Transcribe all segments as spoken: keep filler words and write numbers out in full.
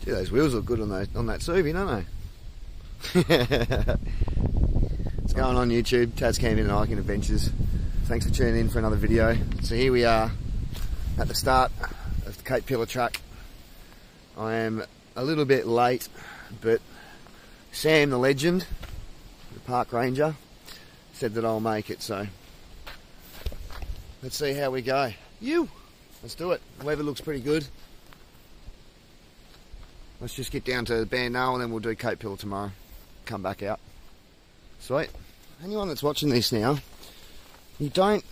Gee, those wheels look good on those on that Subi, don't they? What's going on YouTube? Taz Camping and Hiking Adventures. Thanks for tuning in for another video. So here we are at the start of the Cape.pillar track. I am a little bit late, but Sam the legend, the park ranger, said that I'll make it, so let's see how we go. You! Let's do it. The weather looks pretty good. Let's just get down to Bare Knoll and then we'll do Cape.pillar tomorrow. Come back out. Sweet. Anyone that's watching this now, you don't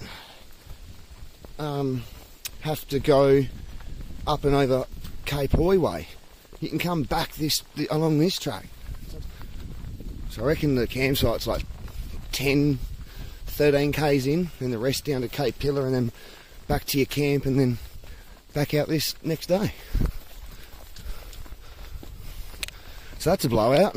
um, have to go up and over Cape Highway. You can come back this along this track. So I reckon the campsite's like ten, thirteen k's in, and the rest down to Cape.pillar, and then back to your camp, and then back out this next day. So that's a blowout.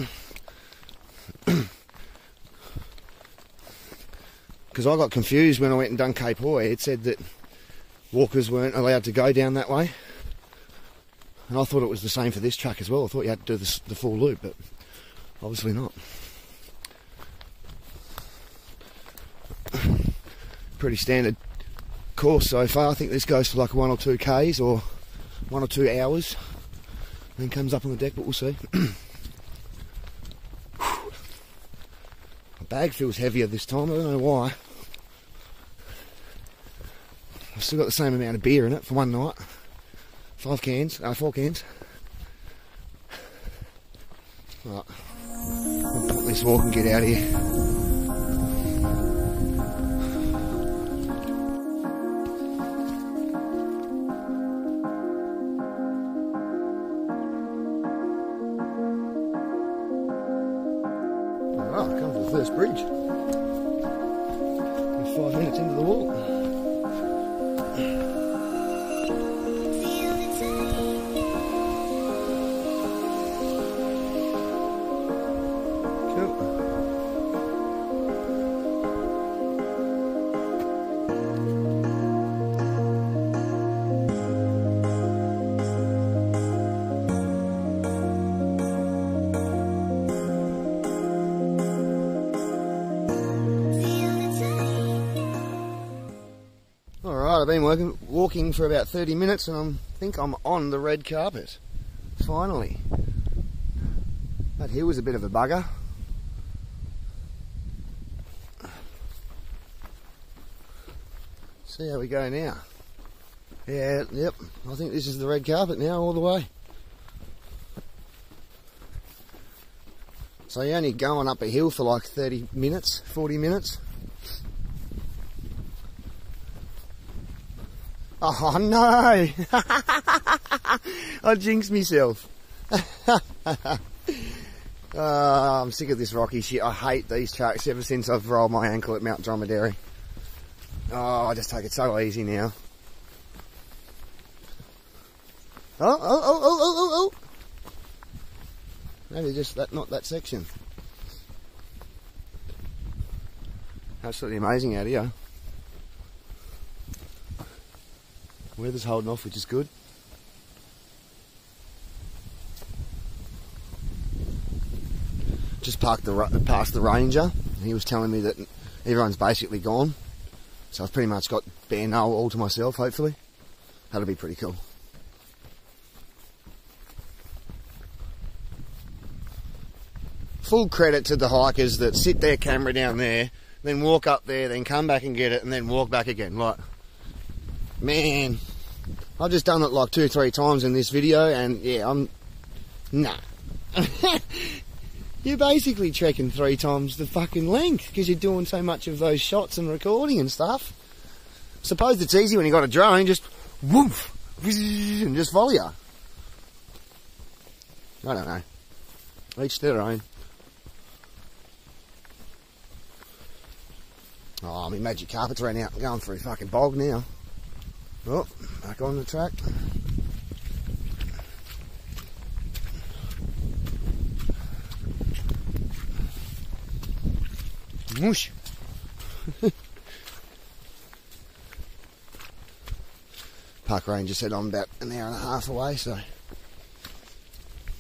Because I got confused when I went and done Cape Hoy. It said that walkers weren't allowed to go down that way. And I thought it was the same for this track as well. I thought you had to do the, the full loop, but obviously not. Pretty standard course so far. I think this goes for like one or two k's or one or two hours. Then comes up on the deck, but we'll see. My bag feels heavier this time, I don't know why. I've still got the same amount of beer in it for one night. Five cans, uh, four cans. Right, I'll put this walk and get out of here. Oh, I've come to the first bridge. We're five minutes into the walk. I've been working, walking for about thirty minutes and I think I'm on the red carpet. Finally. That hill was a bit of a bugger. See how we go now. Yeah, yep, I think this is the red carpet now all the way. So you're only going up a hill for like thirty minutes, forty minutes. Oh no! I jinxed myself. uh, I'm sick of this rocky shit. I hate these tracks ever since I've rolled my ankle at Mount Dromedary. Oh, I just take it so easy now. Oh, oh, oh, oh, oh, oh, oh! Maybe just that, not that section. Absolutely amazing out here. Weather's holding off, which is good. Just parked the past the ranger. He was telling me that everyone's basically gone, so I've pretty much got Bare Knoll all to myself. Hopefully, that'll be pretty cool. Full credit to the hikers that sit their camera down there, then walk up there, then come back and get it, and then walk back again. Like, man, I've just done it like two or three times in this video, and yeah, I'm... Nah. You're basically trekking three times the fucking length, because you're doing so much of those shots and recording and stuff. Suppose it's easy when you got a drone, just woof, and just volley you. I don't know. Each their own. Oh, my magic carpet's ran out. I'm going through fucking bog now. Oh, back on the track. Whoosh. Park ranger said I'm about an hour and a half away, so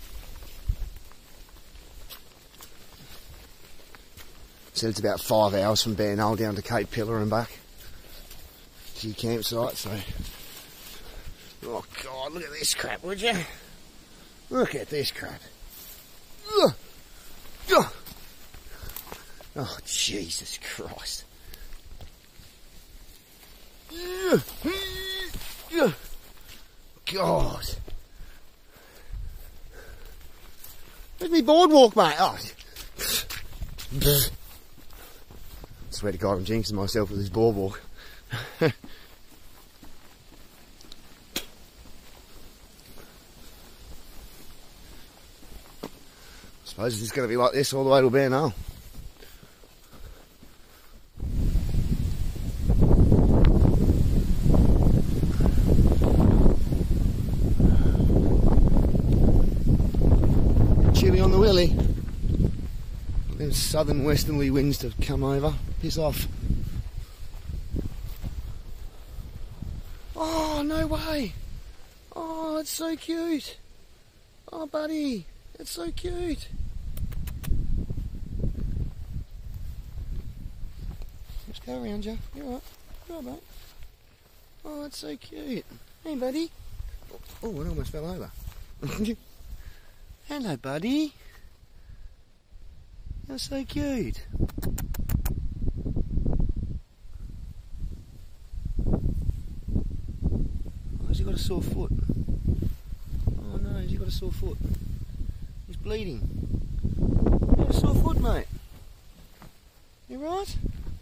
Said it's about five hours from Bare Knoll down to Cape.pillar and back to your campsite, so... Oh God, look at this crap, would you? Look at this crap. Ugh. Ugh. Oh, Jesus Christ. God. Where's me boardwalk, mate? Oh. I swear to God, I'm jinxing myself with this boardwalk. I suppose it's just going to be like this all the way to Bare Knoll. Chilly on the willy. Them southern westerly winds to come over. Piss off. Oh, no way. Oh, it's so cute. Oh, buddy. It's so cute. Just go around you. You're alright. You're alright, mate. Oh, it's so cute. Hey, buddy. Oh, it almost fell over. Hello, buddy. You're so cute. Oh, has he got a sore foot? Oh no, has he got a sore foot? He's bleeding. You got a sore foot, mate? You right?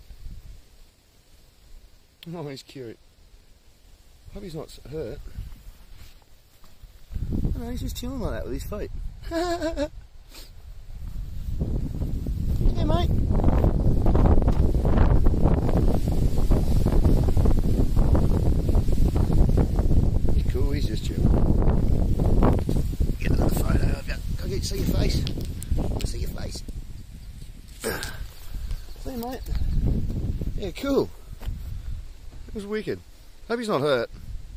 Oh, he's cute. Hope he's not hurt. Oh, no, he's just chilling like that with his feet. Yeah, mate. He's cool, he's just chilling. Get another photo of you. Can I get to see your face? Can I see your face? See, mate. Yeah, cool. It was wicked. Hope he's not hurt.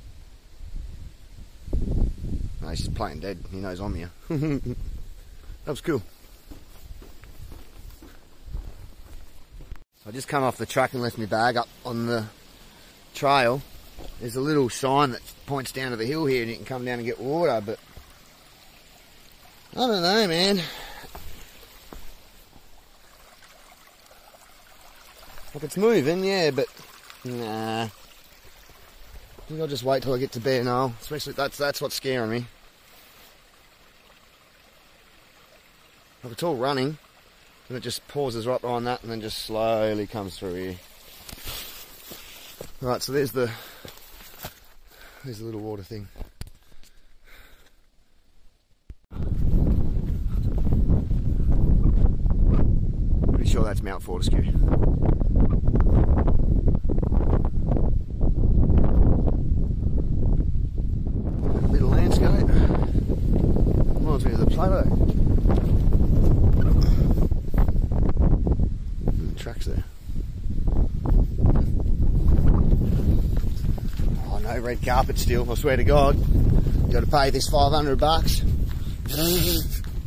No, he's just playing dead. He knows I'm here. That was cool. I just come off the truck and left my bag up on the trail. There's a little sign that points down to the hill here and you can come down and get water, but I don't know, man. Like, it's moving, yeah, but nah. I think I'll just wait till I get to Bare Knoll. Especially that's that's what's scaring me. Like, it's all running. And it just pauses right behind that and then just slowly comes through here. Right, so there's the there's the little water thing. Pretty sure that's Mount Fortescue. A bit of landscape. Reminds me of the plateau. Tracks there. Oh, no red carpet still, I swear to God. You got to pay this five hundred bucks. I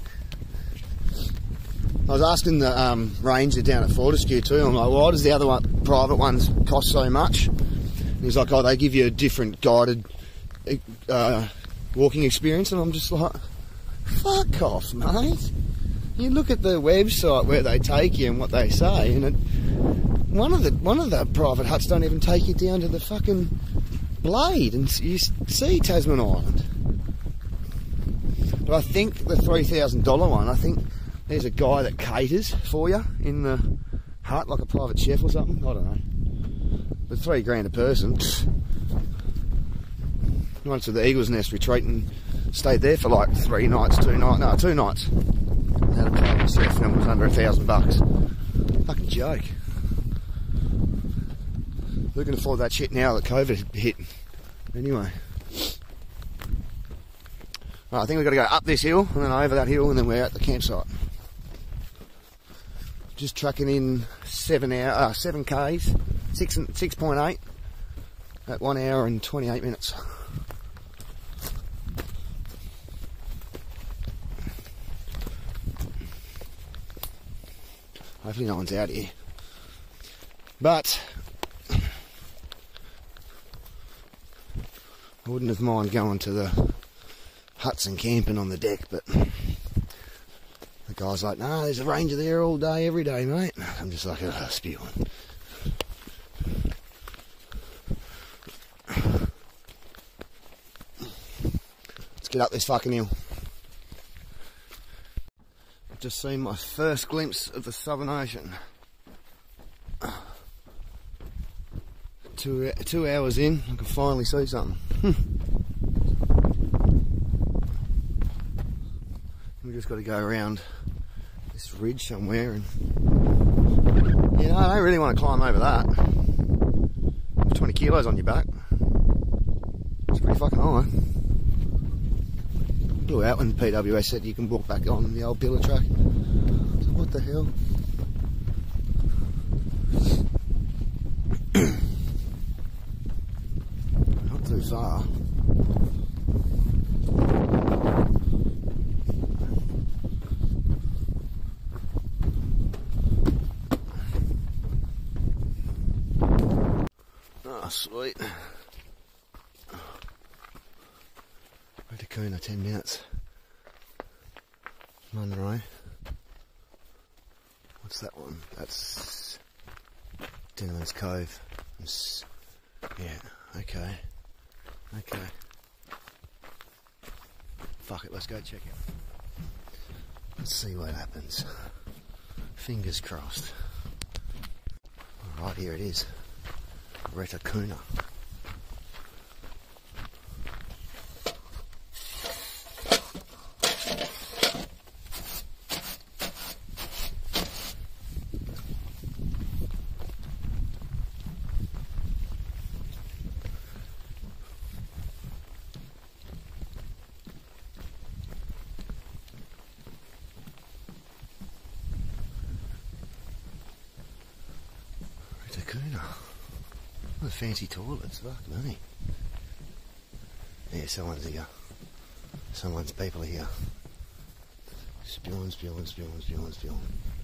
was asking the um, ranger down at Fortescue too, I'm like, why does the other one, private ones cost so much? And he's like, oh, they give you a different guided uh, walking experience, and I'm just like, fuck off, mate. You look at the website where they take you and what they say, and it, one of the one of the private huts don't even take you down to the fucking blade and you see Tasman Island. But I think the three thousand dollar one, I think there's a guy that caters for you in the hut, like a private chef or something. I don't know. But three grand a person. Once to the Eagle's Nest retreat and stayed there for like three nights, two nights, no, two nights. Had a private chef and it was under a thousand bucks. Fucking joke. Who can afford that shit now that COVID hit? Anyway. Right, I think we've got to go up this hill and then over that hill and then we're at the campsite. Just trucking in seven hour, uh, seven k's, six and six point eight at one hour and twenty eight minutes. Hopefully no one's out here. But I wouldn't have mind going to the huts and camping on the deck, but the guy's like, no, there's a ranger there all day, every day, mate. I'm just like, oh, spewing. Let's get up this fucking hill. I've just seen my first glimpse of the Southern Ocean. Two, two hours in, I can finally see something. We've just got to go around this ridge somewhere, and you know, I don't really want to climb over that. With twenty kilos on your back, it's pretty fucking high. Blew out when P W S said you can walk back on the old pillar track. So what the hell? Not too far. Oh, sweet. Echidna, ten minutes. Monroe. What's that one? That's Denman's Cove. It's, yeah, okay. Okay. Fuck it, let's go check it. Let's see what happens. Fingers crossed. Alright, here it is. Echidna. Echidna. What a fancy toilets, fuck me. Yeah, someone's here. Someone's people here. Spewing, spewing, spewing, spewing, spewing.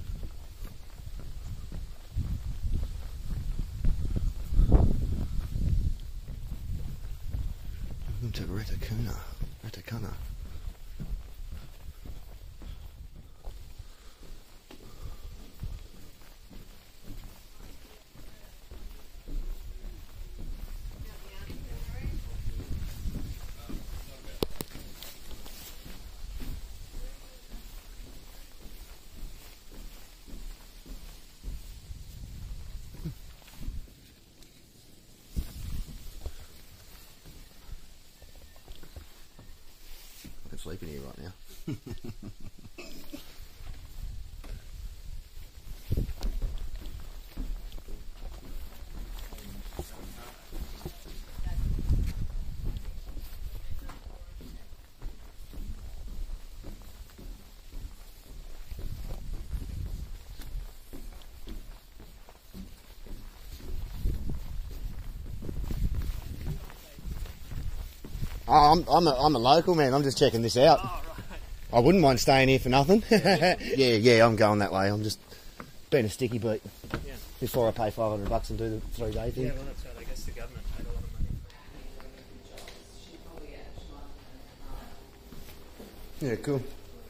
Welcome to Echidna. Echidna. I'm sleeping here right now. Oh, I'm, I'm, a, I'm a local man, I'm just checking this out. Oh, right. I wouldn't mind staying here for nothing. Yeah, yeah, yeah, I'm going that way. I'm just being a sticky beat yeah. Before I pay five hundred bucks and do the three day thing. Yeah, well that's right, I guess the government paid a lot of money. Yeah, cool.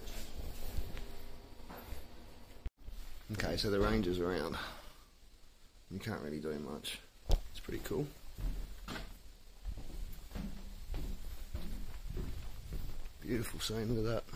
Okay, so the ranger's around. You can't really do much. It's pretty cool. Beautiful scene, look at that.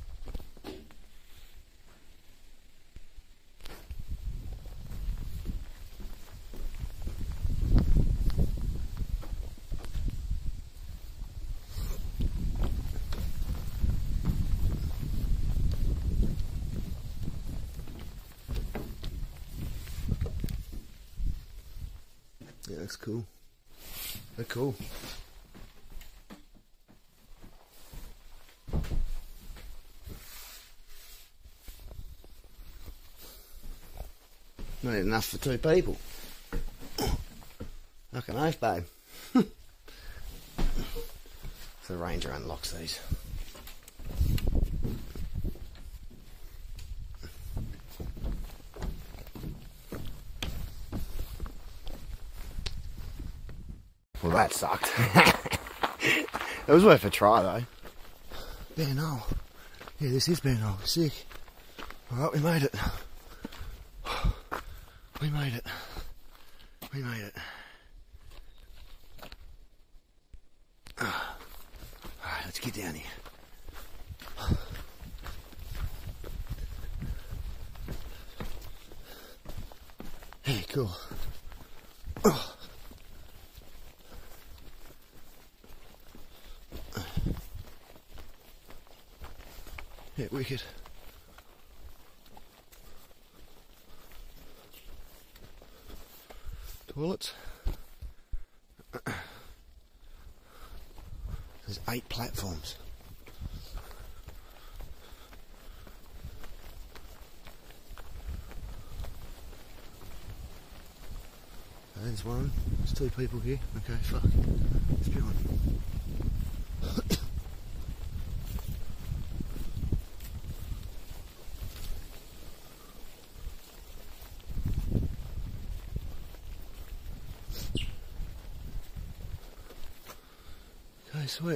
Yeah, that's cool. They're cool. Not enough for two people. Fucking oath, babe. The ranger unlocks these. Well, that sucked. It was worth a try though. Bare Knoll. Yeah, this is Bare Knoll. Sick. Alright, we made it. We made it. We made it. Alright, let's get down here. Yeah, cool. Oh. Yeah, wicked. Toilets. There's eight platforms. There's one. There's two people here. Okay, fuck. Let's be on. Okay, sweet.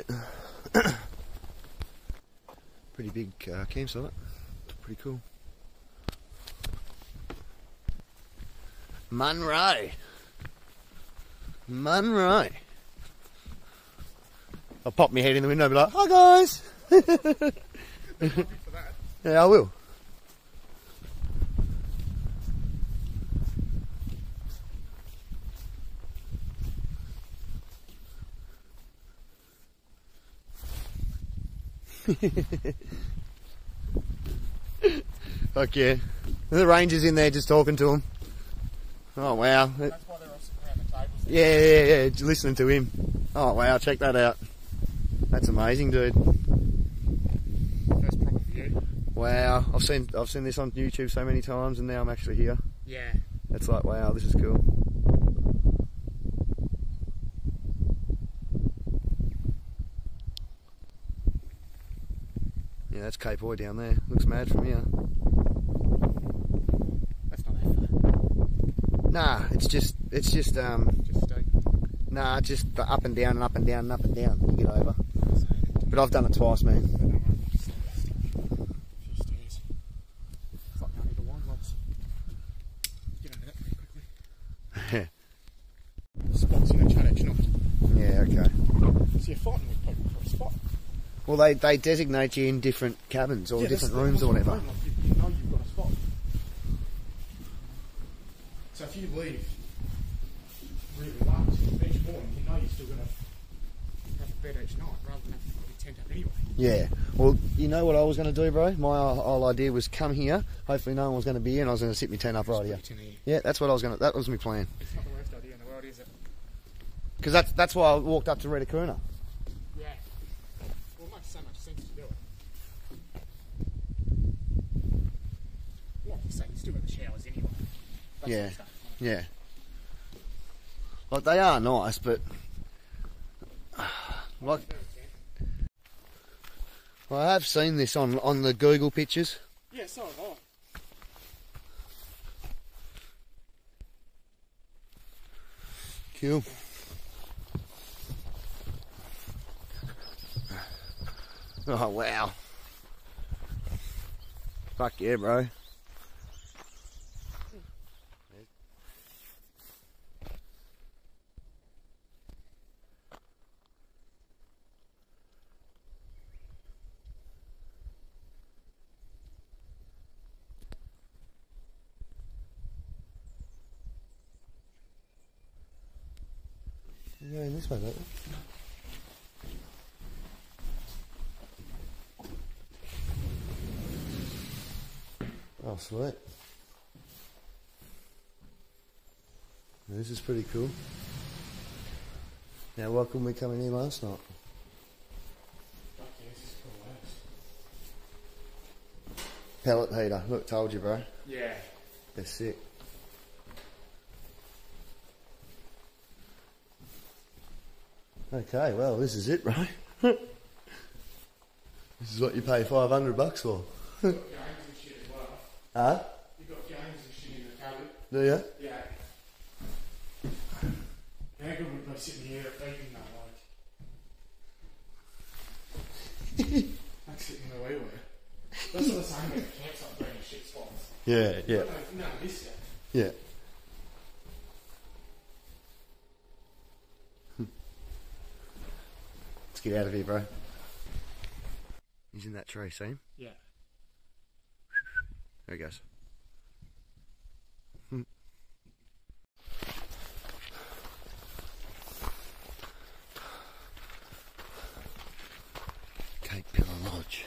Pretty big uh, campsite. Pretty cool. Munro. Munro. I'll pop my head in the window and be like, hi guys! Yeah, I will. Fuck yeah. The ranger's in there just talking to him. Oh wow. That's why they're all sitting around the tables. Yeah, yeah, yeah, just listening to him. Oh wow, check that out. That's amazing, dude. First proper view. Wow, I've seen I've seen this on YouTube so many times and now I'm actually here. Yeah. It's like, wow, this is cool. Yeah, that's Cape down there. Looks mad from here. That's not that far. Nah, it's just, it's just, um, Just steep. nah, just the up and down and up and down and up and down. You get over. But I've done it twice, man. Spots in a challenge, not. Yeah, okay. So you're fighting with people for a spot. Well, they, they designate you in different cabins or Yeah, different that's- rooms or that's whatever. what I'm saying, like, you, you know you've got a spot. So if you leave really last each morning, you know you're still going to have a bed each night rather than have to put your tent up anyway. Yeah. Well, you know what I was going to do, bro? My whole idea was come here. Hopefully no one was going to be here and I was going to sit my tent up right here. Put your tent here. Yeah, that's what I was going to, that was my plan. It's not the worst idea in the world, is it? Because that's, that's why I walked up to Redacuna. Yeah. Well, it makes so much sense to do it. Like you say, you still got the showers anyway. That's Yeah. the stuff. Yeah. Like, they are nice, but... Like, well, I have seen this on, on the Google pictures. Yeah, so have I. Cool. Oh, wow. Fuck yeah, bro. You're going this way, don't you? Oh, sweet. This is pretty cool. Now, why couldn't we come in here last night? Fuck yeah, this is cool, lads. Pellet heater. Look, told you, bro. Yeah. They're sick. Okay, well, this is it, right? This is what you pay five hundred bucks for. You've got games and shit as well. Huh? You've got games and shit in the cupboard. Do you? Yeah. Megan would be sitting here eating that, like. Like sitting where we were. That's what I'm saying about the campsite being shit spots. Yeah, yeah. No, no, this stuff. Yeah. Let's get out of here, bro. He's in that tree, see him? Yeah. There he goes. cape.pillar Lodge.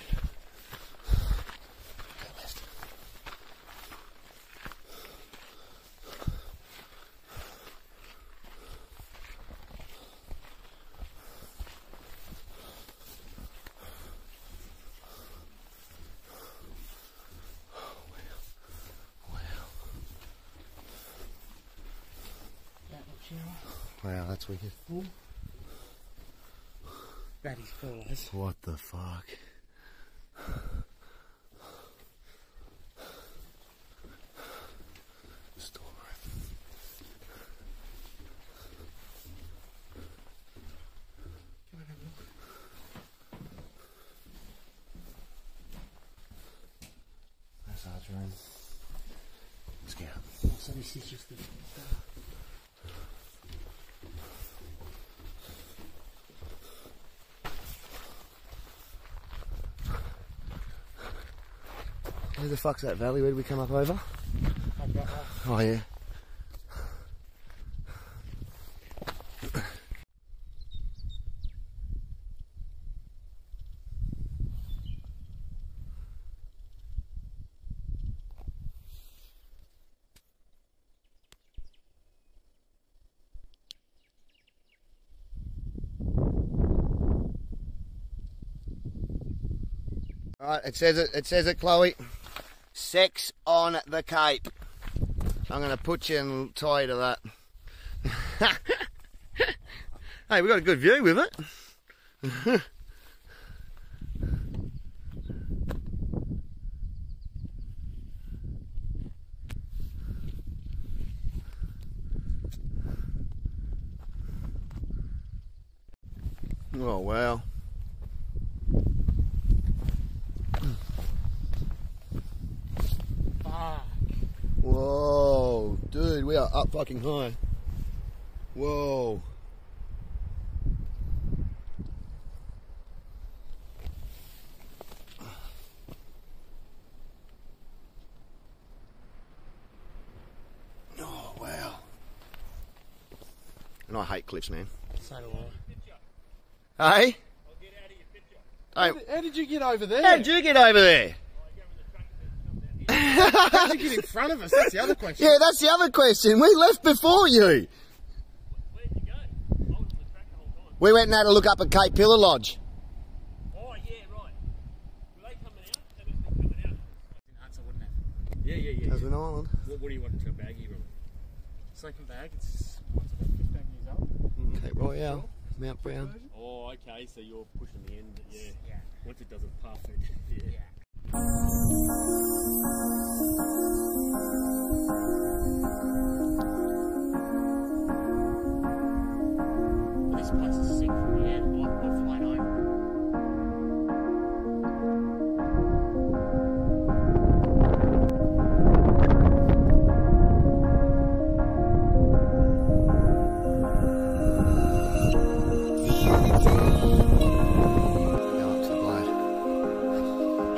Wow, that's wicked. Ooh. That is cool, guys. What the fuck? Storeroom. Come on, have a look. That's our room. Let's get up. Oh, so this is just the... Where the fuck's that valley? Where did we come up over? Oh yeah. Alright, it says it, it says it, Chloe. Sex on the Cape. I'm going to put you and tie you to that. Hey, we got a good view with it. Oh, wow. Whoa, dude, we are up fucking high. Whoa. Oh, wow. And I hate cliffs, man. So do I. Hey? I'll get out of your picture. Hey, How did you get over there? how did you get over there? How did you get in front of us? That's the other question. Yeah, that's the other question. We left before you. Where'd you go? I was on the track the whole time. We went and had a look up at cape.pillar Lodge. Oh, yeah, right. Were they coming out? They must be coming out. Answer, wouldn't it? Yeah, yeah, yeah. Tasman Island. What, what do you want to bag you from? Sleeping bag. It's what's about fifteen years old. Cape Royale, Mount Brown. Oh, okay, so you're pushing the end, yeah. Yeah. Once it doesn't puff it, yeah. Yeah. This place is sick from the air. I've flown over. Go up to the blade.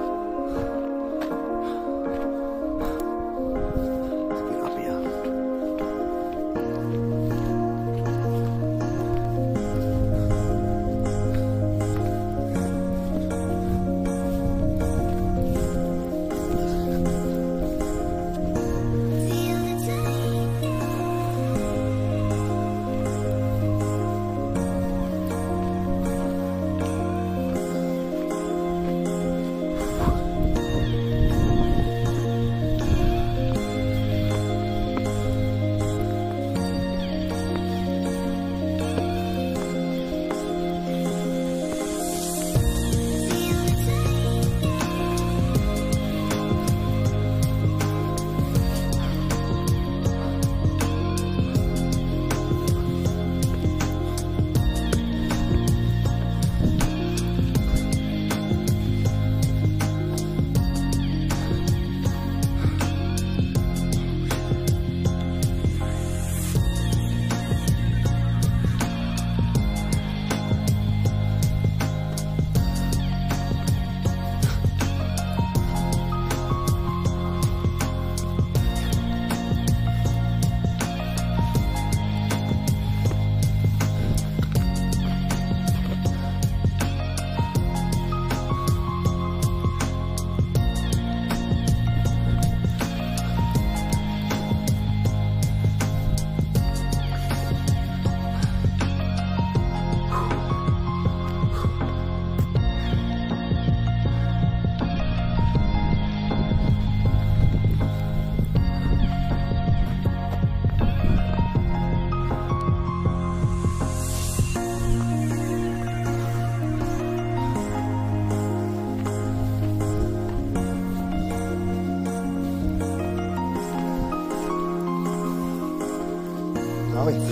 are we?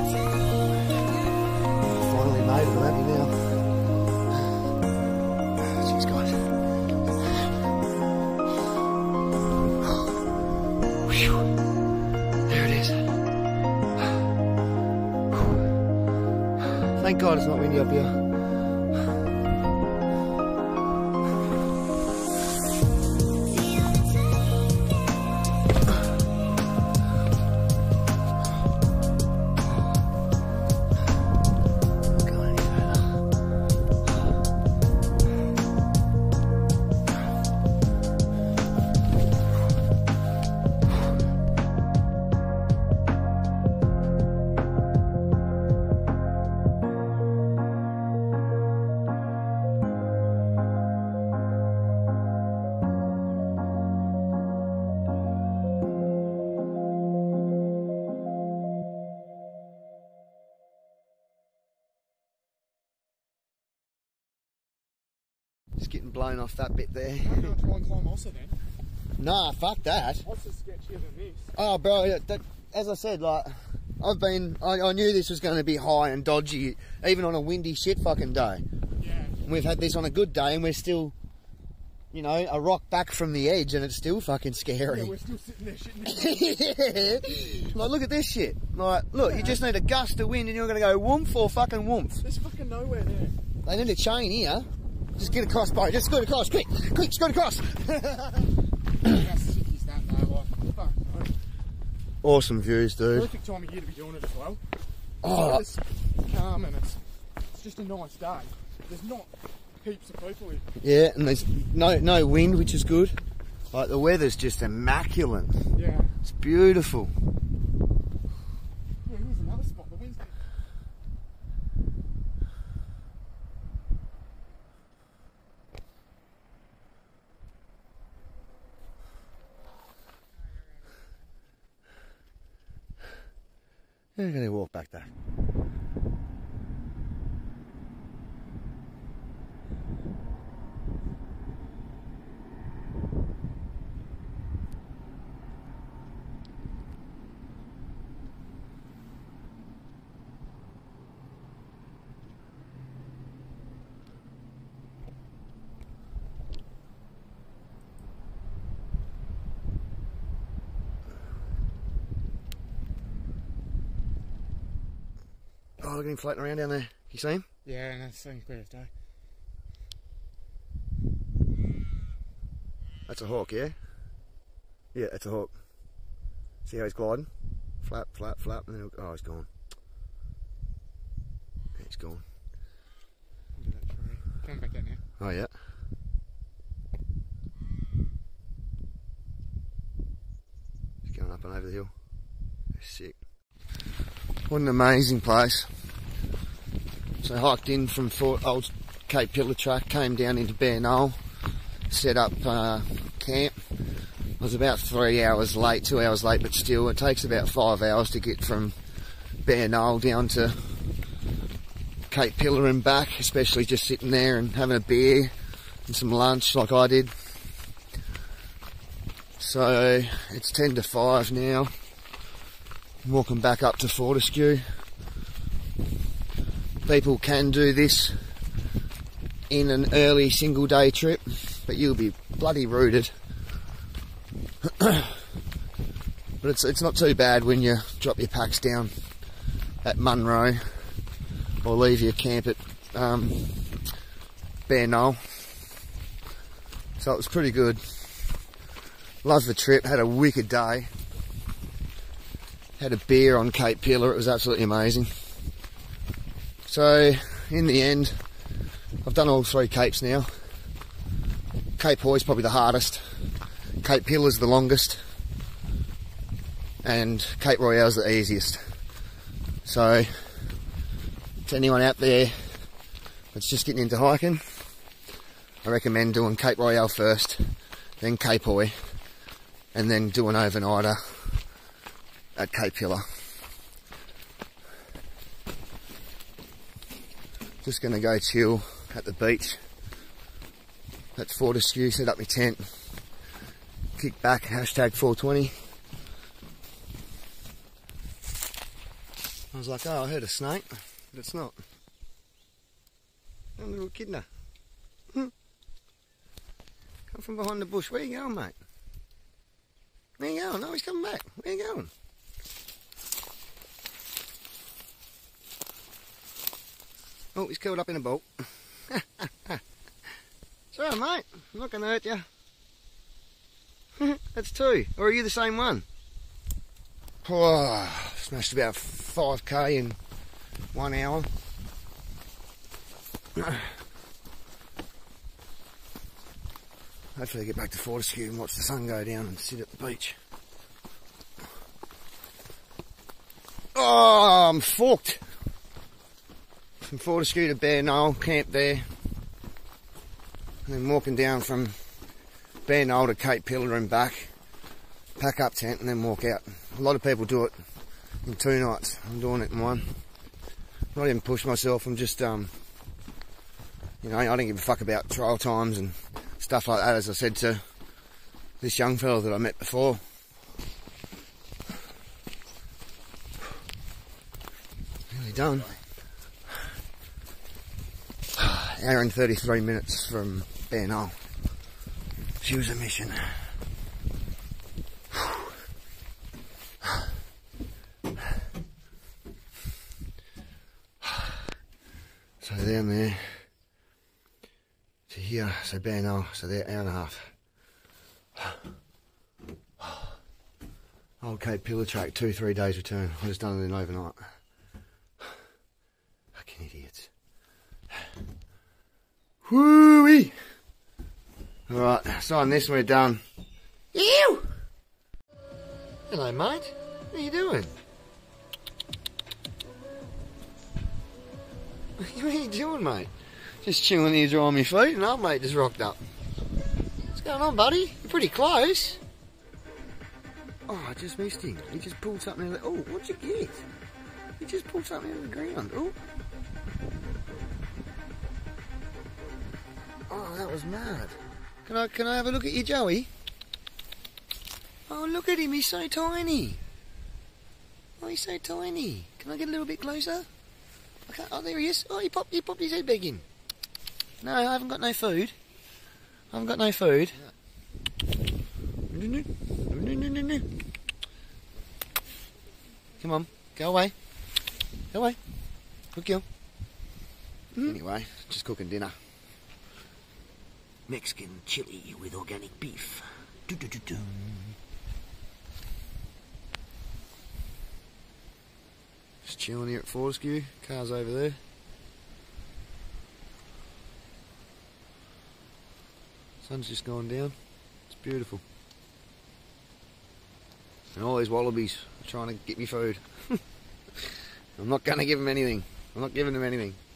Finally made it, I'm happy now. Cheers, guys. Whew. There it is. Thank God it's not windy up here. Just getting blown off that bit there. I'm going to try and climb Ossa then. Nah, fuck that. Ossa's sketchier than this. Oh, bro, yeah, that, as I said, like, I've been, I, I knew this was going to be high and dodgy, even on a windy shit fucking day. Yeah. We've had this on a good day and we're still, you know, a rock back from the edge and it's still fucking scary. Yeah, we're still sitting there shitting. Yeah. Like, look at this shit. Like, look, yeah. You just need a gust of wind and you're going to go whoomph or fucking whoomph. There's fucking nowhere there. They need a chain here. Just get across, bro. Just scoot across, quick, quick, scoot across. How sick is that though? Like, fuck no. Awesome views, dude. Perfect time of year to be doing it as well. Oh, it's calm and it's, it's just a nice day. There's not heaps of people here. Yeah, and there's no no wind, which is good. Like, the weather's just immaculate. Yeah. It's beautiful. Yeah, here's another spot. The wind's getting... We're going to walk back there. Oh, look at him floating around down there. You see him? Yeah, and that's Saint's birthday. That's a hawk, yeah? Yeah, that's a hawk. See how he's gliding? Flap, flap, flap, and then he'll, oh, he's gone. Yeah, he's gone. Under that tree. Coming back out now. Oh, yeah. He's going up and over the hill. That's sick. What an amazing place. So I hiked in from Fort, old Cape.Pillar track, came down into Bare Knoll, set up uh, camp. I was about three hours late, two hours late, but still it takes about five hours to get from Bare Knoll down to Cape.Pillar and back, especially just sitting there and having a beer and some lunch like I did. So it's ten to five now. I'm walking back up to Fortescue. People can do this in an early single day trip, but you'll be bloody rooted. But it's it's not too bad when you drop your packs down at Munro or leave your camp at um, Bare Knoll. So it was pretty good. Loved the trip, had a wicked day. Had a beer on Cape.Pillar, it was absolutely amazing. So, in the end, I've done all three capes now. Cape Hoy's probably the hardest, Cape.Pillar's the longest, and Cape Royale's the easiest. So, to anyone out there that's just getting into hiking, I recommend doing Cape Royale first, then Cape Hoy, and then do an overnighter at Cape.Pillar. Just going to go chill at the beach at Fortescue, set up my tent, kick back, hashtag four twenty. was like, oh, I heard a snake, but it's not. A little echidna. Hmm. Come from behind the bush. Where you going, mate? Where you going? No, he's coming back. Where you going? Oh, he's curled up in a ball. It's alright, mate. I'm not going to hurt you. That's two. Or are you the same one? Oh, smashed about five K in one hour. Hopefully I get back to Fortescue and watch the sun go down and sit at the beach. Oh, I'm forked. From Fortescue to Bare Knoll, camp there. And then walking down from Bare Knoll to Cape.pillar and back. Pack up tent and then walk out. A lot of people do it in two nights. I'm doing it in one. Not even push myself, I'm just, um, you know, I don't give a fuck about trial times and stuff like that, as I said to this young fella that I met before. Nearly done. Hour and thirty-three minutes from Bare Knoll. She was a mission. So down there to here, so Bare Knoll, so there, hour and a half. Old Cape.pillar track, two, three days return. I just done it in overnight. Fucking idiots. Whoo-wee! Alright, so on this we're done. Ew! Hello, mate. What are you doing? What are you doing, mate? Just chilling here drying my feet and old mate just rocked up. What's going on, buddy? You're pretty close. Oh, I just missed him. He just pulled something out of the... Oh, what'd you get? He just pulled something out of the ground. Oh. Oh, that was mad. Can I, can I have a look at you, Joey? Oh, look at him. He's so tiny. Oh, he's so tiny. Can I get a little bit closer? Okay. Oh, there he is. Oh, he popped, he popped his head back in. No, I haven't got no food. I haven't got no food. Come on, go away. Go away. Good girl. Mm. Anyway, just cooking dinner. Mexican chili with organic beef. Do -do -do -do. Just chilling here at Fortescue. Car's over there. Sun's just gone down. It's beautiful. And all these wallabies are trying to get me food. I'm not going to give them anything. I'm not giving them anything.